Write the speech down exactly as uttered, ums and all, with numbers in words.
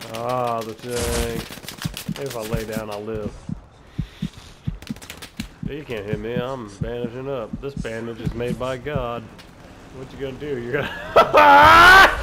Ah, the tank. Maybe if I lay down, I'll live. You can't hit me. I'm bandaging up. This bandage is made by God. What you gonna do? You're gonna